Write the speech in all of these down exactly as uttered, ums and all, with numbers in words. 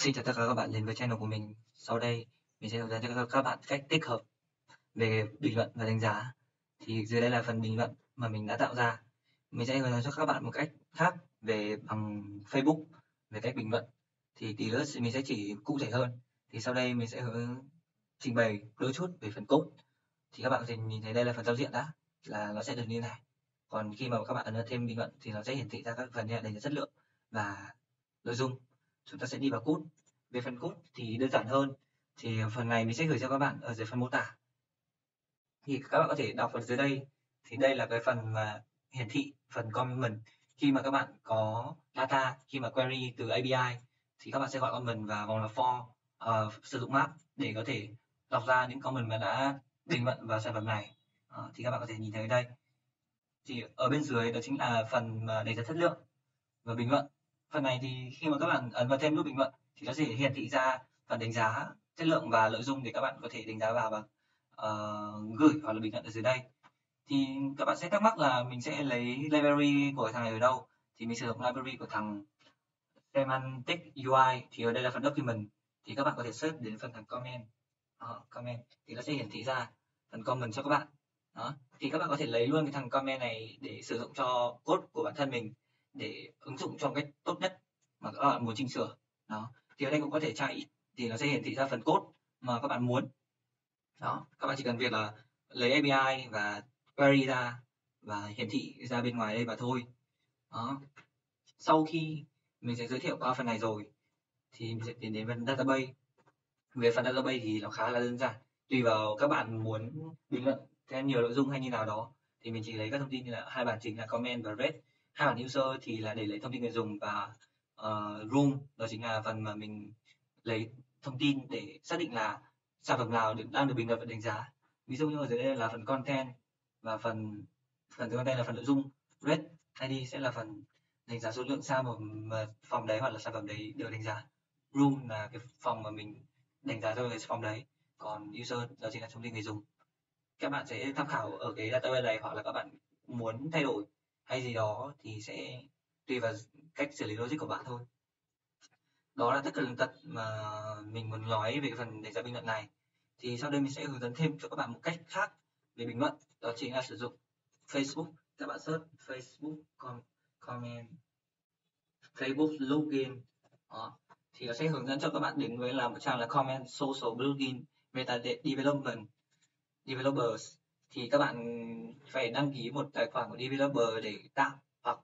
Xin chào tất cả các bạn đến với channel của mình. Sau đây mình sẽ hướng dẫn cho các bạn cách tích hợp về bình luận và đánh giá. Thì dưới đây là phần bình luận mà mình đã tạo ra. Mình sẽ hướng dẫn cho các bạn một cách khác về bằng Facebook về cách bình luận. Thì tí nữa mình sẽ chỉ cụ thể hơn. Thì sau đây mình sẽ hướng trình bày đôi chút về phần code. Thì các bạn có thể nhìn thấy đây là phần giao diện đã, là nó sẽ được như này. Còn khi mà các bạn ấn thêm bình luận thì nó sẽ hiển thị ra các phần như là đánh giá chất lượng và nội dung. Chúng ta sẽ đi vào code. Về phần code thì đơn giản hơn, thì phần này mình sẽ gửi cho các bạn ở dưới phần mô tả. Thì các bạn có thể đọc ở dưới đây, thì đây là cái phần mà hiển thị phần comment. Khi mà các bạn có data, khi mà query từ a pê i thì các bạn sẽ gọi comment và vòng là for, uh, sử dụng map để có thể đọc ra những comment mà đã bình luận vào sản phẩm này. Uh, thì các bạn có thể nhìn thấy đây. Thì ở bên dưới đó chính là phần mà đánh giá chất lượng và bình luận. Phần này thì khi mà các bạn ấn vào thêm nút bình luận thì nó sẽ hiển thị ra phần đánh giá chất lượng và nội dung để các bạn có thể đánh giá vào và uh, gửi hoặc là bình luận ở dưới đây. Thì các bạn sẽ thắc mắc là mình sẽ lấy library của thằng này ở đâu, thì mình sử dụng library của thằng Semantic u i. Thì ở đây là phần document, thì các bạn có thể search đến phần thằng comment. Đó, comment thì nó sẽ hiển thị ra phần comment cho các bạn. Đó, thì các bạn có thể lấy luôn cái thằng comment này để sử dụng cho code của bản thân mình, để ứng dụng cho cách tốt nhất mà các bạn muốn chỉnh sửa. Đó, thì ở đây cũng có thể tra ít thì nó sẽ hiển thị ra phần code mà các bạn muốn. Đó, các bạn chỉ cần việc là lấy a pê i và query ra và hiển thị ra bên ngoài đây và thôi. Đó, sau khi mình sẽ giới thiệu qua phần này rồi thì mình sẽ tiến đến phần database. Về phần database thì nó khá là đơn giản, tùy vào các bạn muốn bình luận thêm nhiều nội dung hay như nào đó, thì mình chỉ lấy các thông tin như là hai bản chính là comment và rate. Hai bản user thì là để lấy thông tin người dùng, và uh, room đó chính là phần mà mình lấy thông tin để xác định là sản phẩm nào được, đang được bình luận và đánh giá. Ví dụ như ở dưới đây là phần content, và phần phần thứ content là phần nội dung. Rate i đê sẽ là phần đánh giá số lượng sao mà, mà phòng đấy hoặc là sản phẩm đấy được đánh giá. Room là cái phòng mà mình đánh giá cho cái phòng đấy, còn user đó chính là thông tin người dùng. Các bạn sẽ tham khảo ở cái database này, hoặc là các bạn muốn thay đổi hay gì đó thì sẽ tùy vào cách xử lý logic của bạn thôi. Đó là tất cả tần tật mà mình muốn nói về phần đánh giá bình luận này. Thì sau đây mình sẽ hướng dẫn thêm cho các bạn một cách khác về bình luận, đó chính là sử dụng Facebook. Các bạn search Facebook comment, Facebook login. Đó, thì nó sẽ hướng dẫn cho các bạn đến với là một trang là comment social plugin meta development developers. Thì các bạn phải đăng ký một tài khoản của developer để tạo, hoặc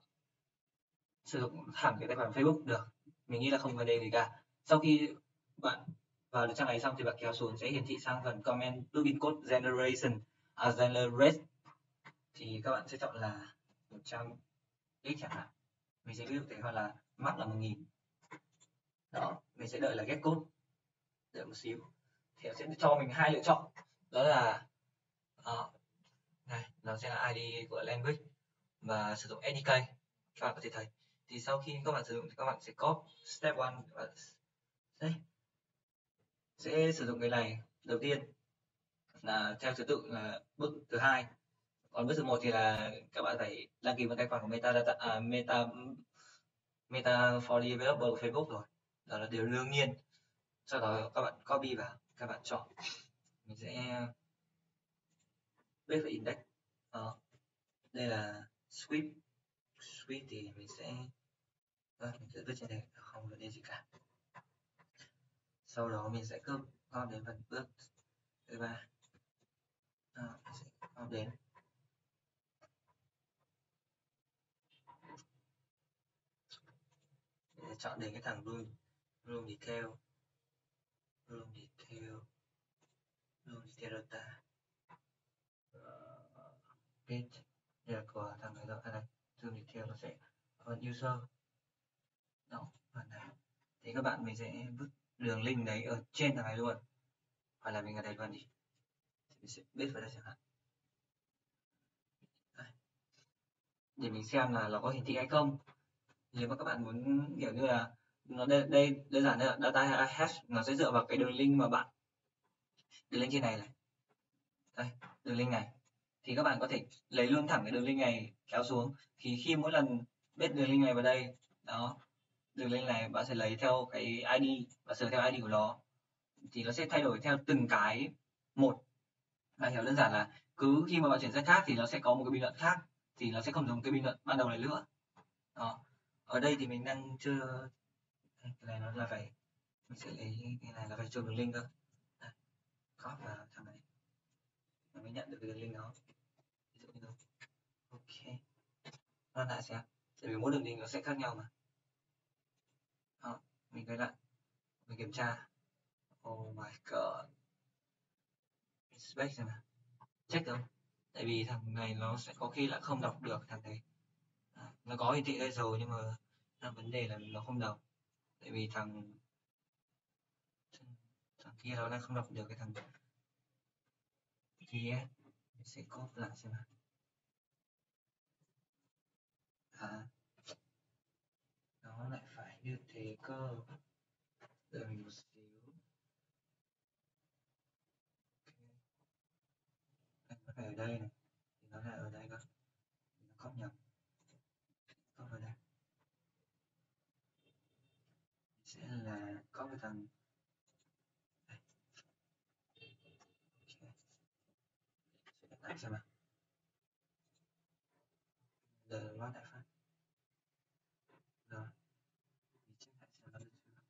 sử dụng thẳng cái tài khoản Facebook được. Mình nghĩ là không vấn đề gì cả. Sau khi bạn vào được trang này xong thì bạn kéo xuống sẽ hiển thị sang phần comment plugin code generation, à, generate. Thì các bạn sẽ chọn là một trăm x chẳng hạn, mình sẽ ví dụ thế, hoặc là max là một nghìn. Đó, mình sẽ đợi là get code, đợi một xíu thì nó sẽ cho mình hai lựa chọn, đó là uh, này, nó sẽ là i đê của language và sử dụng ét đê ca. Các bạn có thể thấy thì sau khi các bạn sử dụng thì các bạn sẽ copy step one và đây sẽ sử dụng cái này. Đầu tiên là theo thứ tự là bước thứ hai, còn bước thứ một thì là các bạn phải đăng ký một tài khoản của meta data, à, meta meta for developer của Facebook rồi, đó là điều đương nhiên. Sau đó các bạn copy vào, các bạn chọn, mình sẽ viết về index. Đó, đây là script script thì mình sẽ à, mình sẽ viết trên đây, không vấn đề gì cả. Sau đó mình sẽ copy đến phần bước thứ ba, à, mình sẽ copy đến mình sẽ chọn đến cái thằng room room detail room detail room detail data page. Đây là của thằng này rồi, à này, room detail nó sẽ phần user. Đó, phần này thì các bạn mình sẽ vứt đường link đấy ở trên thằng này luôn, hoặc là mình ở đây luôn đi, mình sẽ biết vào đây chẳng hạn, đây, để mình xem là nó có hiển thị hay không. Nếu mà các bạn muốn kiểu như là nó đây, đây đơn giản là data hash, nó sẽ dựa vào cái đường link mà bạn đường link trên này này, đây đường link này, thì các bạn có thể lấy luôn thẳng cái đường link này kéo xuống, thì khi mỗi lần biết đường link này vào đây, đó đường link này bạn sẽ lấy theo cái i đê và sửa theo i đê của nó, thì nó sẽ thay đổi theo từng cái một. Bạn hiểu đơn giản là cứ khi mà bạn chuyển sang khác thì nó sẽ có một cái bình luận khác, thì nó sẽ không giống cái bình luận ban đầu này nữa. Đó. Ở đây thì mình đang chưa, cái này nó là phải, mình sẽ lấy cái này là phải chụp đường link cơ. À, copy vào thằng này nó mới nhận được cái đường link đó. Ví dụ như đó. Ok. Run lại xem. Tại vì mỗi đường link nó sẽ khác nhau mà. Đó. Mình quay lại. Mình kiểm tra. Oh my god. Inspect xem nào. Check không? Tại vì thằng này nó sẽ có khi lại không đọc được thằng này. À, nó có hiển thị đây rồi nhưng mà là vấn đề là nó không đọc. Tại vì thằng thằng kia nó đang không đọc được cái thằng kia. Mình sẽ copy lại xem nào. À, nó lại phải như thế cơ. Đợi mình một xíu. Nó phải ở đây này, thì nó lại ở đây cơ. Nó copy nhầm. Copy vào đây. Sẽ là copy thằng đây. Ok. Sẽ lại xem nào. Giờ load lại phát. Rồi. Mình check lại xem nó được chưa.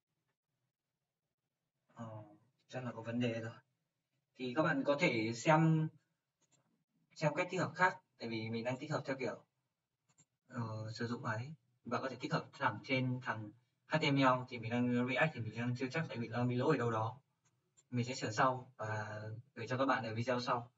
Ờ, chắc là có vấn đề rồi. Thì các bạn có thể xem xem cách tích hợp khác, tại vì mình đang tích hợp theo kiểu ờ, sử dụng ấy. Bạn có thể tích hợp thẳng trên thằng hát tê em lờ, thì mình đang React thì mình đang chưa chắc, tại vì nó bị lỗi ở đâu đó. Mình sẽ sửa sau và gửi cho các bạn ở video sau.